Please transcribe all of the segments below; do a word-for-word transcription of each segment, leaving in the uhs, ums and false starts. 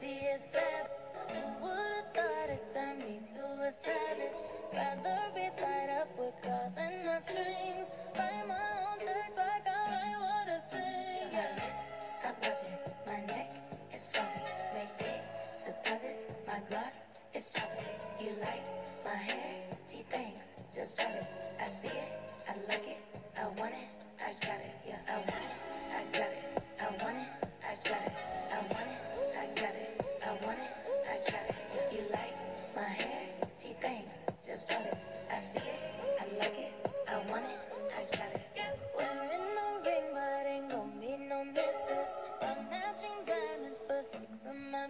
be a sap. Who would've thought it turned me to a savage? Rather be tied up with calls and my strings. Write my own checks like I write what I sing. Yeah, stop watching. My neck is fuzzy. Make big deposits. My gloss is chopping. You like my hair? Gee, thanks. Just drop it. I see it. I like it. I want it. I got it. Yeah, I want it. I got it. I want it. I got it. I want it. I got it. I want it. I got it. Yeah. You like my hair? Gee, thanks. Just drop it. I see it. I like it. I want it. I got it. Wearing no ring, but ain't gon' meet no misses. I'm matching diamonds for six of my.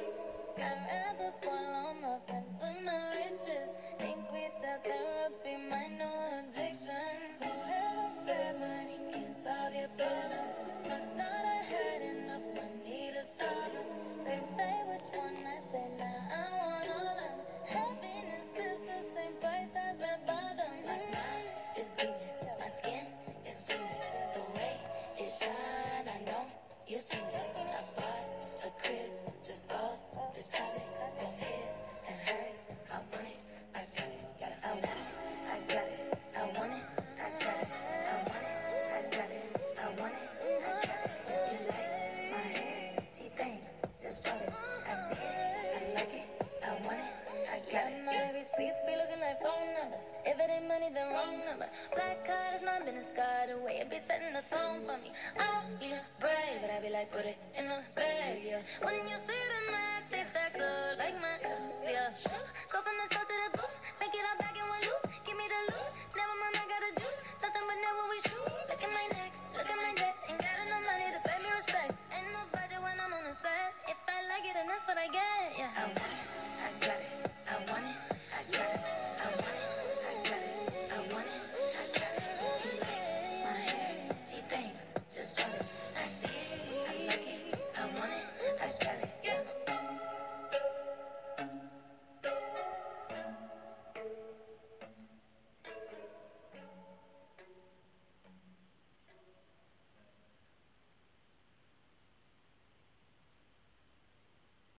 I'd rather spoil all my friends with my riches. Think we tell therapy my new addiction. Whoever said money can solve your problems must not have had enough money to solve them. They say which one, I say nah, I want all of them. Happiness is the same price as red bottoms. My smile is beaming, my skin is gleaming. The way it shine, I know you seen it. I bought a crib, just bought the deposit, both his and hers. I want it, I got it, I want it, I got it, I want it, I got it, I want it, I got it, I want it, I got it. You like my hair? Gee, thanks, just drop it. I see it, I like it, I want it, I got it. My receipts be looking like phone numbers. If it ain't money, then wrong number. Black card is my business card, the way it be setting the tone for me. I don't be brave, but I be like, put it in the bag, yeah. When you see the max, they stack up like my, yeah. Go from the south to the booth, make it all back in one loop. Give me the loot, never mind, I got the juice. Nothing but never we shoot. Look at my neck, look at my neck. Ain't got enough money to pay me respect. Ain't no budget when I'm on the set. If I like it, then that's what I get, yeah. I want it.